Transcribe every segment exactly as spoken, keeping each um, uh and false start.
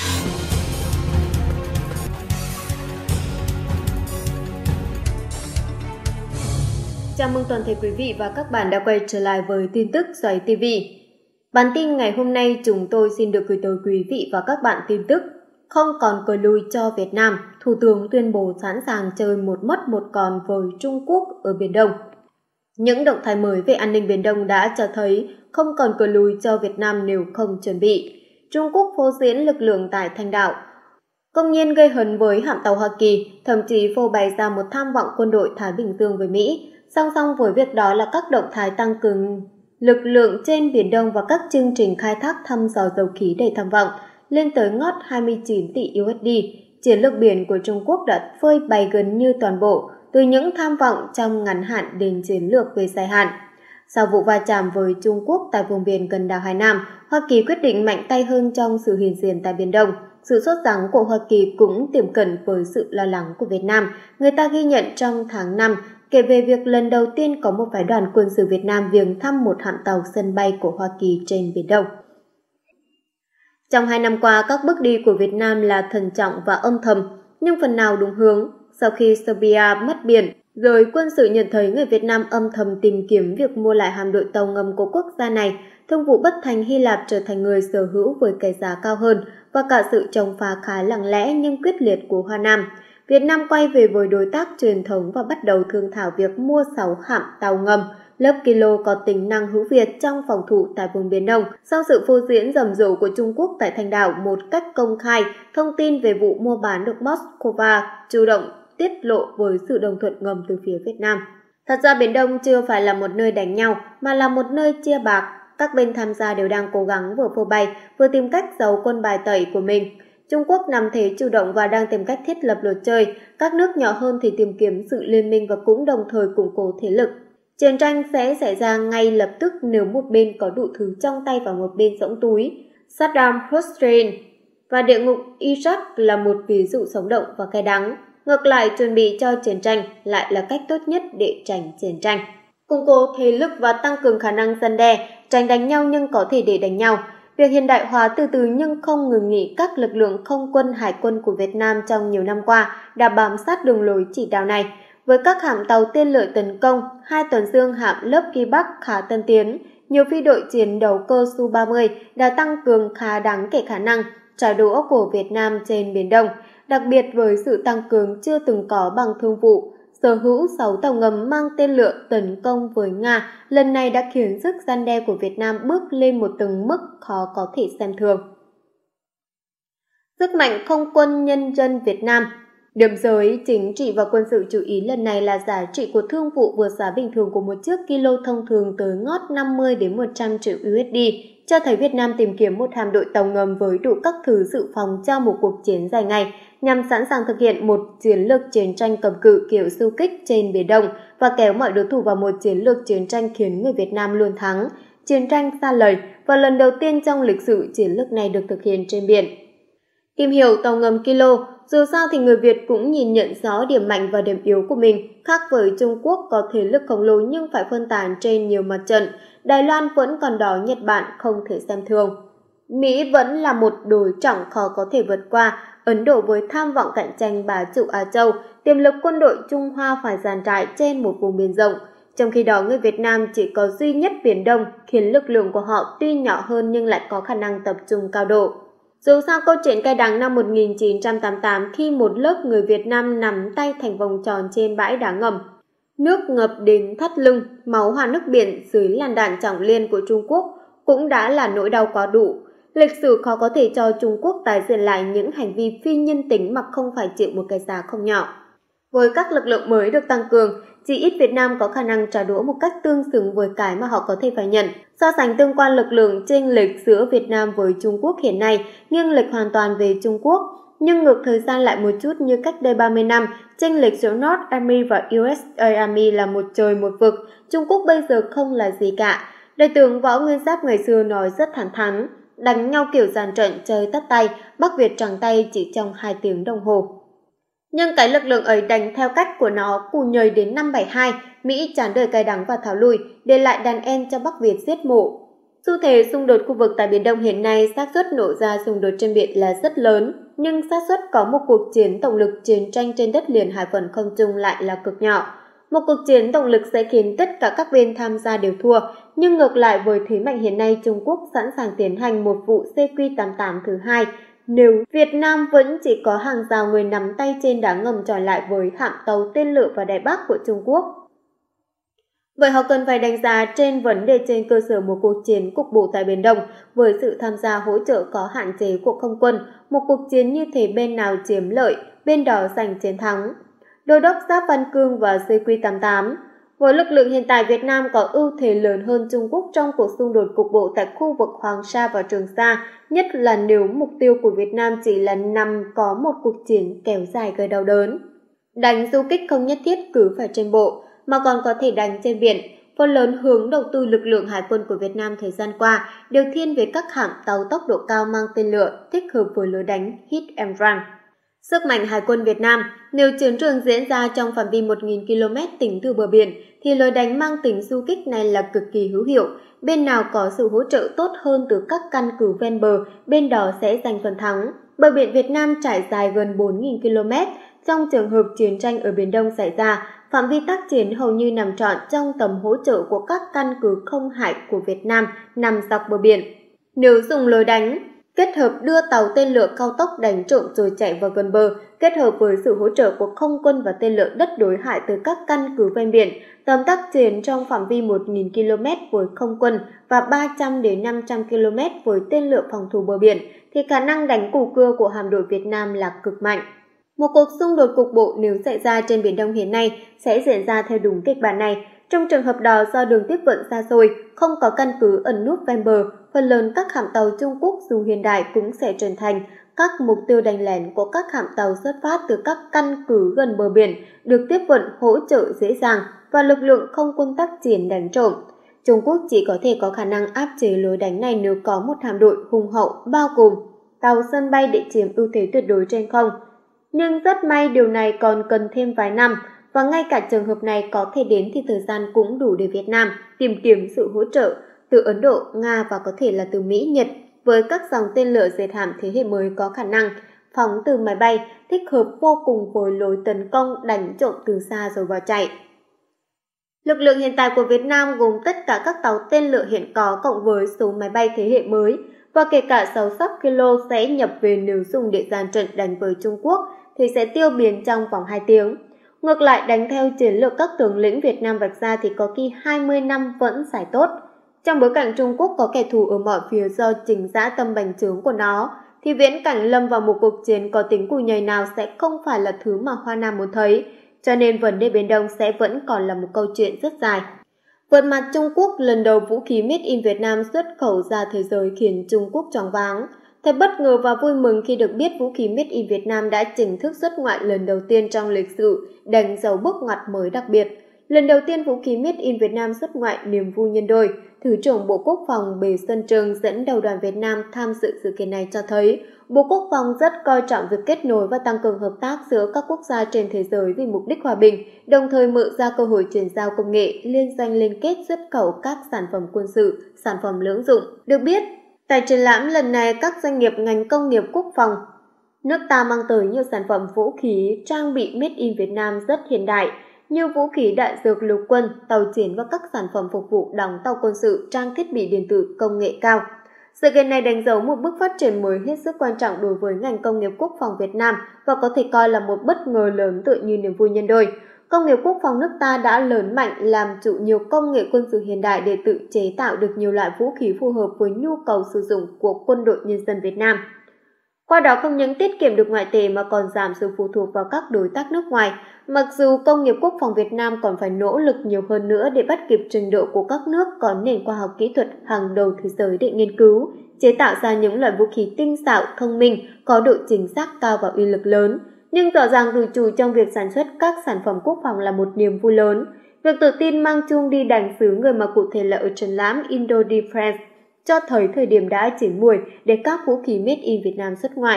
Chào mừng toàn thể quý vị và các bạn đã quay trở lại với tin tức Xoáy ti vi. Bản tin ngày hôm nay chúng tôi xin được gửi tới quý vị và các bạn tin tức không còn cờ lùi cho Việt Nam, Thủ tướng tuyên bố sẵn sàng chơi một mất một còn với Trung Quốc ở Biển Đông. Những động thái mới về an ninh Biển Đông đã cho thấy không còn cờ lùi cho Việt Nam nếu không chuẩn bị. Trung Quốc phô diễn lực lượng tại Thanh Đảo, công nhiên gây hấn với hạm tàu Hoa Kỳ, thậm chí phô bày ra một tham vọng quân đội Thái Bình Dương với Mỹ. Song song với việc đó là các động thái tăng cường lực lượng trên Biển Đông và các chương trình khai thác thăm dò dầu khí đầy tham vọng lên tới ngót hai mươi chín tỷ đô la. Chiến lược biển của Trung Quốc đã phơi bày gần như toàn bộ, từ những tham vọng trong ngắn hạn đến chiến lược về dài hạn. Sau vụ va chạm với Trung Quốc tại vùng biển gần đảo Hải Nam, Hoa Kỳ quyết định mạnh tay hơn trong sự hiện diện tại Biển Đông. Sự sốt sắng của Hoa Kỳ cũng tiềm cận với sự lo lắng của Việt Nam. Người ta ghi nhận trong tháng năm, kể về việc lần đầu tiên có một phái đoàn quân sự Việt Nam viếng thăm một hạm tàu sân bay của Hoa Kỳ trên Biển Đông. Trong hai năm qua, các bước đi của Việt Nam là thận trọng và âm thầm, nhưng phần nào đúng hướng. Sau khi Serbia mất biển, rồi quân sự nhận thấy người Việt Nam âm thầm tìm kiếm việc mua lại hạm đội tàu ngầm của quốc gia này, thương vụ bất thành Hy Lạp trở thành người sở hữu với cái giá cao hơn và cả sự chống phá khá lặng lẽ nhưng quyết liệt của Hoa Nam. Việt Nam quay về với đối tác truyền thống và bắt đầu thương thảo việc mua sáu hạm tàu ngầm lớp Kilo có tính năng hữu Việt trong phòng thủ tại vùng Biển Đông. Sau sự phô diễn rầm rộ của Trung Quốc tại Thanh Đảo một cách công khai, thông tin về vụ mua bán được Moscow chủ động tiết lộ với sự đồng thuận ngầm từ phía Việt Nam. Thật ra Biển Đông chưa phải là một nơi đánh nhau, mà là một nơi chia bạc. Các bên tham gia đều đang cố gắng vừa phô bày, vừa tìm cách giấu quân bài tẩy của mình. Trung Quốc nằm thế chủ động và đang tìm cách thiết lập luật chơi. Các nước nhỏ hơn thì tìm kiếm sự liên minh và cũng đồng thời củng cố thế lực. Chiến tranh sẽ xảy ra ngay lập tức nếu một bên có đủ thứ trong tay và một bên rỗng túi. Saddam Hussein và địa ngục Iraq là một ví dụ sống động và cay đắng. Ngược lại, chuẩn bị cho chiến tranh lại là cách tốt nhất để tránh chiến tranh. Củng cố thế lực và tăng cường khả năng răn đe, tránh đánh nhau nhưng có thể để đánh nhau. Việc hiện đại hóa từ từ nhưng không ngừng nghỉ các lực lượng không quân hải quân của Việt Nam trong nhiều năm qua đã bám sát đường lối chỉ đạo này. Với các hạm tàu tên lửa tấn công, hai tuần dương hạm lớp Kỳ Bắc khá tân tiến, nhiều phi đội chiến đấu cơ Su ba mươi đã tăng cường khá đáng kể khả năng trả đũa của Việt Nam trên Biển Đông, đặc biệt với sự tăng cường chưa từng có bằng thương vụ. Sở hữu sáu tàu ngầm mang tên lửa tấn công với Nga lần này đã khiến sức răn đe của Việt Nam bước lên một tầng mức khó có thể xem thường. Sức mạnh không quân nhân dân Việt Nam. Điểm giới chính trị và quân sự chú ý lần này là giá trị của thương vụ vượt giá bình thường của một chiếc kilo thông thường tới ngót năm mươi đến một trăm triệu đô la, cho thấy Việt Nam tìm kiếm một hạm đội tàu ngầm với đủ các thứ dự phòng cho một cuộc chiến dài ngày, nhằm sẵn sàng thực hiện một chiến lược chiến tranh cầm cự kiểu du kích trên Biển Đông và kéo mọi đối thủ vào một chiến lược chiến tranh khiến người Việt Nam luôn thắng. Chiến tranh xa lời và lần đầu tiên trong lịch sử chiến lược này được thực hiện trên biển. Tìm hiểu tàu ngầm Kilo, dù sao thì người Việt cũng nhìn nhận rõ điểm mạnh và điểm yếu của mình, khác với Trung Quốc có thế lực khổng lồ nhưng phải phân tán trên nhiều mặt trận. Đài Loan vẫn còn đó Nhật Bản không thể xem thường. Mỹ vẫn là một đối trọng khó có thể vượt qua, Ấn Độ với tham vọng cạnh tranh bá chủ Á Châu, tiềm lực quân đội Trung Hoa phải dàn trải trên một vùng biển rộng. Trong khi đó người Việt Nam chỉ có duy nhất Biển Đông, khiến lực lượng của họ tuy nhỏ hơn nhưng lại có khả năng tập trung cao độ. Dù sao câu chuyện cay đắng năm một nghìn chín trăm tám mươi tám khi một lớp người Việt Nam nắm tay thành vòng tròn trên bãi đá ngầm. Nước ngập đến thắt lưng, máu hòa nước biển dưới làn đạn trọng liên của Trung Quốc cũng đã là nỗi đau quá đủ. Lịch sử khó có thể cho Trung Quốc tái diễn lại những hành vi phi nhân tính mà không phải chịu một cái giá không nhỏ. Với các lực lượng mới được tăng cường, chỉ ít Việt Nam có khả năng trả đũa một cách tương xứng với cái mà họ có thể phải nhận. So sánh tương quan lực lượng chênh lệch giữa Việt Nam với Trung Quốc hiện nay, nghiêng lệch hoàn toàn về Trung Quốc. Nhưng ngược thời gian lại một chút như cách đây ba mươi năm, chênh lệch giữa North Army và u ét a Army là một trời một vực. Trung Quốc bây giờ không là gì cả. Đại tướng Võ Nguyên Giáp ngày xưa nói rất thẳng thắn, đánh nhau kiểu dàn trận chơi tắt tay, Bắc Việt trắng tay chỉ trong hai tiếng đồng hồ. Nhưng cái lực lượng ấy đánh theo cách của nó cù nhời đến năm bảy hai, Mỹ chán đời cay đắng và tháo lui, để lại đàn em cho Bắc Việt giết mổ. Xu thế xung đột khu vực tại Biển Đông hiện nay, xác suất nổ ra xung đột trên biển là rất lớn, nhưng xác suất có một cuộc chiến tổng lực chiến tranh trên đất liền hải phận không trung lại là cực nhỏ. Một cuộc chiến tổng lực sẽ khiến tất cả các bên tham gia đều thua, nhưng ngược lại với thế mạnh hiện nay, Trung Quốc sẵn sàng tiến hành một vụ C Q tám mươi tám thứ hai nếu Việt Nam vẫn chỉ có hàng rào người nắm tay trên đá ngầm chọi lại với hạm tàu tên lửa và Đài Bắc của Trung Quốc. Vậy họ cần phải đánh giá trên vấn đề trên cơ sở một cuộc chiến cục bộ tại Biển Đông với sự tham gia hỗ trợ có hạn chế của không quân. Một cuộc chiến như thế bên nào chiếm lợi, bên đó giành chiến thắng. Đô đốc Giáp Văn Cương và C Q tám mươi tám. Với lực lượng hiện tại, Việt Nam có ưu thế lớn hơn Trung Quốc trong cuộc xung đột cục bộ tại khu vực Hoàng Sa và Trường Sa, nhất là nếu mục tiêu của Việt Nam chỉ là nằm có một cuộc chiến kéo dài gây đau đớn. Đánh du kích không nhất thiết cứ phải trên bộ, mà còn có thể đánh trên biển. Phần lớn hướng đầu tư lực lượng hải quân của Việt Nam thời gian qua đều thiên về các hạm tàu tốc độ cao mang tên lửa thích hợp với lối đánh hit and run. Sức mạnh Hải quân Việt Nam, nếu chiến trường diễn ra trong phạm vi một nghìn ki lô mét tính từ bờ biển, thì lối đánh mang tính du kích này là cực kỳ hữu hiệu. Bên nào có sự hỗ trợ tốt hơn từ các căn cứ ven bờ, bên đó sẽ giành phần thắng. Bờ biển Việt Nam trải dài gần bốn nghìn ki lô mét. Trong trường hợp chiến tranh ở Biển Đông xảy ra, phạm vi tác chiến hầu như nằm trọn trong tầm hỗ trợ của các căn cứ không hải của Việt Nam nằm dọc bờ biển. Nếu dùng lối đánh kết hợp đưa tàu tên lửa cao tốc đánh trộm rồi chạy vào gần bờ, kết hợp với sự hỗ trợ của không quân và tên lửa đất đối hải từ các căn cứ ven biển, tầm tác chiến trong phạm vi một nghìn ki lô mét với không quân và ba trăm đến năm trăm ki lô mét với tên lửa phòng thủ bờ biển, thì khả năng đánh củ cưa của hạm đội Việt Nam là cực mạnh. Một cuộc xung đột cục bộ nếu xảy ra trên Biển Đông hiện nay sẽ diễn ra theo đúng kịch bản này. Trong trường hợp đó, do đường tiếp vận xa xôi, không có căn cứ ẩn núp ven bờ, phần lớn các hạm tàu Trung Quốc dù hiện đại cũng sẽ trở thành các mục tiêu đánh lén của các hạm tàu xuất phát từ các căn cứ gần bờ biển, được tiếp vận hỗ trợ dễ dàng và lực lượng không quân tác chiến đánh trộm. Trung Quốc chỉ có thể có khả năng áp chế lối đánh này nếu có một hạm đội hùng hậu bao gồm tàu sân bay để chiếm ưu thế tuyệt đối trên không. Nhưng rất may điều này còn cần thêm vài năm, và ngay cả trường hợp này có thể đến thì thời gian cũng đủ để Việt Nam tìm kiếm sự hỗ trợ từ Ấn Độ, Nga và có thể là từ Mỹ, Nhật với các dòng tên lửa dệt hạm thế hệ mới có khả năng phóng từ máy bay, thích hợp vô cùng với lối tấn công đánh trộm từ xa rồi bỏ chạy. Lực lượng hiện tại của Việt Nam gồm tất cả các tàu tên lửa hiện có cộng với số máy bay thế hệ mới, và kể cả sáu sắp kilo sẽ nhập về nếu dùng để dàn trận đánh với Trung Quốc thì sẽ tiêu biến trong vòng hai tiếng. Ngược lại, đánh theo chiến lược các tướng lĩnh Việt Nam vạch ra thì có khi hai mươi năm vẫn giải tốt. Trong bối cảnh Trung Quốc có kẻ thù ở mọi phía do chính dã tâm bành trướng của nó, thì viễn cảnh lâm vào một cuộc chiến có tính cùi nhầy nào sẽ không phải là thứ mà Hoa Nam muốn thấy, cho nên vấn đề Biển Đông sẽ vẫn còn là một câu chuyện rất dài. Vượt mặt Trung Quốc, lần đầu vũ khí Made in Việt Nam xuất khẩu ra thế giới khiến Trung Quốc choáng váng. Thật bất ngờ và vui mừng khi được biết vũ khí Made in Việt Nam đã chính thức xuất ngoại lần đầu tiên trong lịch sử, đánh dấu bước ngoặt mới đặc biệt. Lần đầu tiên vũ khí Made in Việt Nam xuất ngoại niềm vui nhân đôi. Thứ trưởng Bộ Quốc phòng Bế Xuân Trường dẫn đầu đoàn Việt Nam tham dự sự kiện này cho thấy Bộ Quốc phòng rất coi trọng việc kết nối và tăng cường hợp tác giữa các quốc gia trên thế giới vì mục đích hòa bình, đồng thời mở ra cơ hội chuyển giao công nghệ, liên doanh liên kết xuất khẩu các sản phẩm quân sự, sản phẩm lưỡng dụng. Được biết, tại triển lãm lần này, các doanh nghiệp ngành công nghiệp quốc phòng nước ta mang tới nhiều sản phẩm vũ khí, trang bị Made in Việt Nam rất hiện đại, như vũ khí đạn dược lục quân, tàu chiến và các sản phẩm phục vụ đóng tàu quân sự, trang thiết bị điện tử công nghệ cao. Sự kiện này đánh dấu một bước phát triển mới hết sức quan trọng đối với ngành công nghiệp quốc phòng Việt Nam và có thể coi là một bất ngờ lớn tựa như niềm vui nhân đôi. Công nghiệp quốc phòng nước ta đã lớn mạnh làm chủ nhiều công nghệ quân sự hiện đại để tự chế tạo được nhiều loại vũ khí phù hợp với nhu cầu sử dụng của quân đội nhân dân Việt Nam. Qua đó không những tiết kiệm được ngoại tệ mà còn giảm sự phụ thuộc vào các đối tác nước ngoài. Mặc dù công nghiệp quốc phòng Việt Nam còn phải nỗ lực nhiều hơn nữa để bắt kịp trình độ của các nước có nền khoa học kỹ thuật hàng đầu thế giới để nghiên cứu, chế tạo ra những loại vũ khí tinh xảo, thông minh, có độ chính xác cao và uy lực lớn. Nhưng rõ ràng tự chủ trong việc sản xuất các sản phẩm quốc phòng là một niềm vui lớn. Việc tự tin mang chuông đi đánh xứ người mà cụ thể là ở triển lãm Indo Defense cho thấy thời điểm đã chín muồi để các vũ khí Made in Việt Nam xuất ngoại.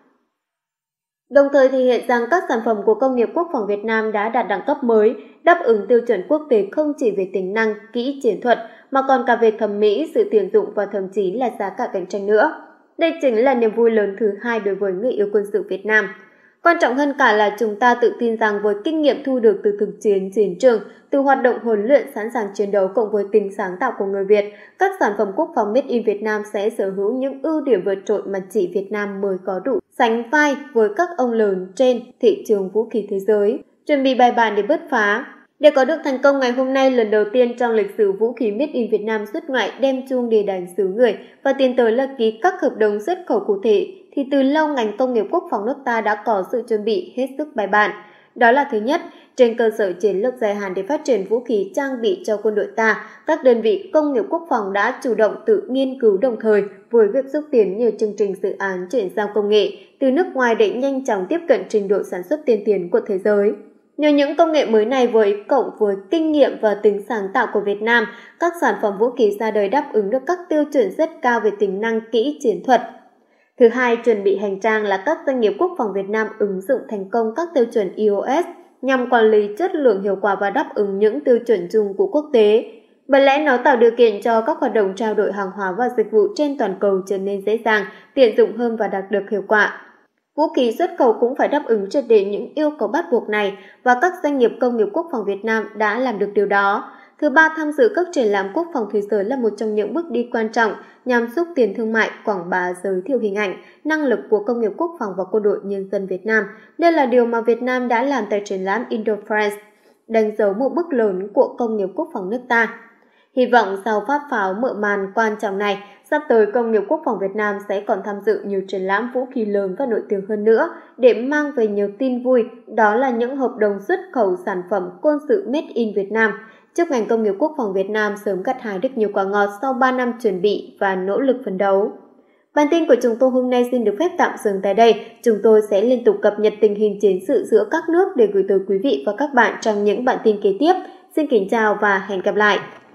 Đồng thời thể hiện rằng các sản phẩm của công nghiệp quốc phòng Việt Nam đã đạt đẳng cấp mới, đáp ứng tiêu chuẩn quốc tế không chỉ về tính năng, kỹ chiến thuật mà còn cả về thẩm mỹ, sự tuyển dụng và thậm chí là giá cả cạnh tranh nữa. Đây chính là niềm vui lớn thứ hai đối với người yêu quân sự Việt Nam. Quan trọng hơn cả là chúng ta tự tin rằng với kinh nghiệm thu được từ thực chiến chiến trường, từ hoạt động huấn luyện sẵn sàng chiến đấu cộng với tính sáng tạo của người Việt, các sản phẩm quốc phòng made in Việt Nam sẽ sở hữu những ưu điểm vượt trội mà chỉ Việt Nam mới có đủ sánh vai với các ông lớn trên thị trường vũ khí thế giới. Chuẩn bị bài bản để bứt phá. Để có được thành công ngày hôm nay, lần đầu tiên trong lịch sử vũ khí made in Việt Nam xuất ngoại đem chuông để đánh xứ người và tiến tới là ký các hợp đồng xuất khẩu cụ thể, thì từ lâu ngành công nghiệp quốc phòng nước ta đã có sự chuẩn bị hết sức bài bản. Đó là thứ nhất, trên cơ sở chiến lược dài hạn để phát triển vũ khí trang bị cho quân đội ta, các đơn vị công nghiệp quốc phòng đã chủ động tự nghiên cứu đồng thời với việc xúc tiến nhiều chương trình dự án chuyển giao công nghệ từ nước ngoài để nhanh chóng tiếp cận trình độ sản xuất tiên tiến của thế giới. Nhờ những công nghệ mới này với cộng với kinh nghiệm và tính sáng tạo của Việt Nam, các sản phẩm vũ khí ra đời đáp ứng được các tiêu chuẩn rất cao về tính năng kỹ chiến thuật. Thứ hai, chuẩn bị hành trang là các doanh nghiệp quốc phòng Việt Nam ứng dụng thành công các tiêu chuẩn i o ét nhằm quản lý chất lượng hiệu quả và đáp ứng những tiêu chuẩn chung của quốc tế. Bởi lẽ nó tạo điều kiện cho các hoạt động trao đổi hàng hóa và dịch vụ trên toàn cầu trở nên dễ dàng, tiện dụng hơn và đạt được hiệu quả. Vũ khí xuất khẩu cũng phải đáp ứng triệt để những yêu cầu bắt buộc này và các doanh nghiệp công nghiệp quốc phòng Việt Nam đã làm được điều đó. Thứ ba, tham dự các triển lãm quốc phòng thế giới là một trong những bước đi quan trọng nhằm xúc tiến thương mại, quảng bá, giới thiệu hình ảnh, năng lực của công nghiệp quốc phòng và quân đội nhân dân Việt Nam. Đây là điều mà Việt Nam đã làm tại triển lãm Indo-France, đánh dấu một bước lớn của công nghiệp quốc phòng nước ta. Hy vọng sau phát pháo mở màn quan trọng này, sắp tới công nghiệp quốc phòng Việt Nam sẽ còn tham dự nhiều triển lãm vũ khí lớn và nổi tiếng hơn nữa để mang về nhiều tin vui, đó là những hợp đồng xuất khẩu sản phẩm quân sự made in Việt Nam. Chúc ngành công nghiệp quốc phòng Việt Nam sớm gặt hái được nhiều quả ngọt sau ba năm chuẩn bị và nỗ lực phấn đấu. Bản tin của chúng tôi hôm nay xin được phép tạm dừng tại đây. Chúng tôi sẽ liên tục cập nhật tình hình chiến sự giữa các nước để gửi tới quý vị và các bạn trong những bản tin kế tiếp. Xin kính chào và hẹn gặp lại!